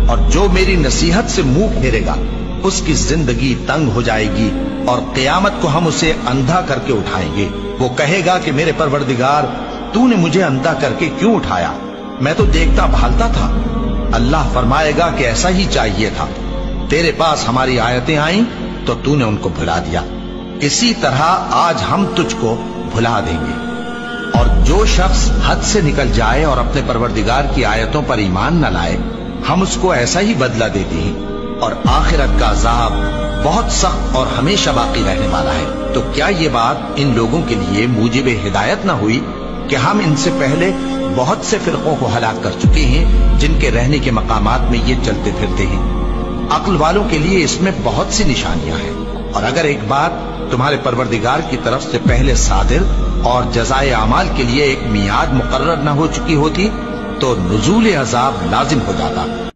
اور جو میری نصیحت سے منہ پھیرے گا اس کی زندگی تنگ ہو جائے گی اور قیامت کو ہم اسے اندھا کر کے اٹھائیں گے۔ وہ کہے گا کہ میرے پروردگار تو نے مجھے اندھا کر کے کیوں اٹھایا؟ میں تو دیکھتا بھالتا تھا۔ اللہ فرمائے گا کہ ایسا ہی چاہیے تھا، تیرے پاس ہماری آیتیں آئیں تو تو نے ان کو بھلا دیا، اسی طرح آج ہم تجھ کو بھلا دیں گے۔ اور جو شخص حد سے نکل جائے اور اپنے پروردگار کی آیتوں پر ایمان نہ لائے، ہم اس کو ایسا ہی بدلہ دیتے ہیں، اور آخرت کا عذاب بہت سخت اور ہمیشہ باقی رہنے والا ہے۔ تو کیا یہ بات ان لوگوں کے لیے موجب ہدایت نہ ہوئی کہ ہم ان سے پہلے بہت سے فرقوں کو ہلاک کر چکے ہیں جن کے رہنے کے مقامات میں یہ چلتے پھرتے ہیں؟ عقل والوں کے لیے اس میں بہت سی نشانیاں ہیں، اور اگر ایک بات تمہارے پروردگار کی طرف سے پہلے صادر اور جزائے اعمال کے لیے ایک میعاد مقرر نہ ہو چکی ہوتی تو نزول عذاب لازم ہو جاتا۔